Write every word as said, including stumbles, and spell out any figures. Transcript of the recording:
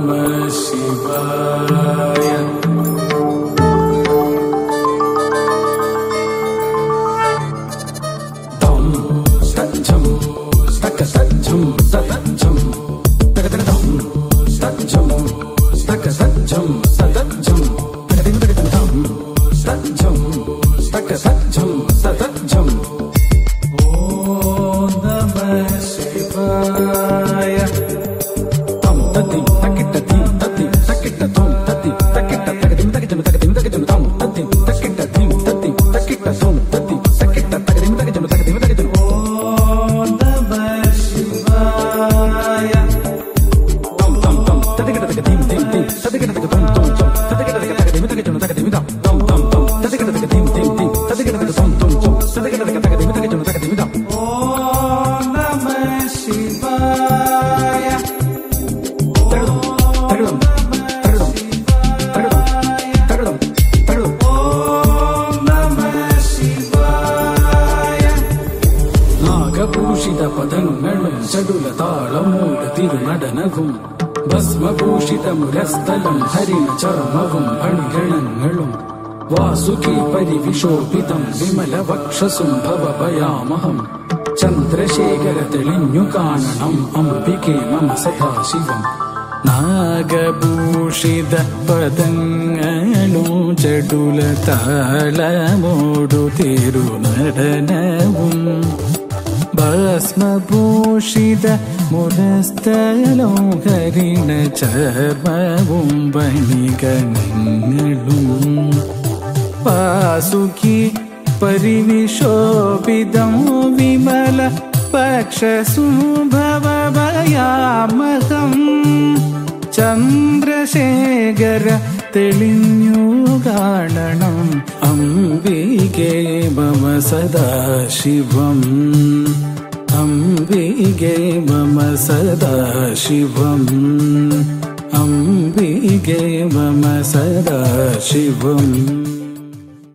Namah Shivaya. Dum Satchum Taka Satchum Satchum Taka Taka Dum Satchum Taka Satchum Satchum Taka Taka Taka Dum Satchum Taka Satchum Satchum. Om Namah Shivaya. Dum Tati Takita Ti Tati Takita Dum Tati Takita Takadim Takadim Takadim Takadim Dum Tati Takita Ti Tati Takita Dum Tati Takita Takadim Takadim Takadim Takadim. Om Namah Shivaya. Dum Dum Dum Tatikita Takadim Tim Tim Tatikita Takadim Dum Dum Tatikita Takadim Takadim Takadim Dum Dum Dum Dum Tatikita Takadim Tim Tim Tatikita Takadim Dum Dum Tatikita Takadim Takadim Takadim Dum. Om Namah Shivaya. Tagadum Tagadum Tagadum Tagadum Tagadum. Om Namah Shivaya. Nagapushita padangalum chadula taalamuda tirunadanagum ഭസ്മഭൂഷിത മുരസ്ഥലം ഹരിണ ചർമ്മവും അണിഗണങ്ങളും Vasuki പരിവിശോഭിതം Vimala വക്ഷസും ഭവഭയാമഹം Chandrasekhara തെളിഞ്ഞു കാണണം അംബികെ മമ സദാശിവം. നാഗഭൂഷിത പദങ്ങളും ചടുല താളമോടു തിരുനടനവും ഭസ്മഭൂഷിത മുരസ്ഥലം ഹരിണ ചർമ്മവും പണിഗണങ്ങളും വാസുകി പരിവിശോഭിതം വിമല പക്ഷസുഭവഭയാമഹം ചന്ദ്രശേഖര തെളിഞ്ഞു കാണണം അംബികെ മമ സദാശിവം. അംബികെ മമ സദാശിവം. അംബികെ മമ സദാശിവം.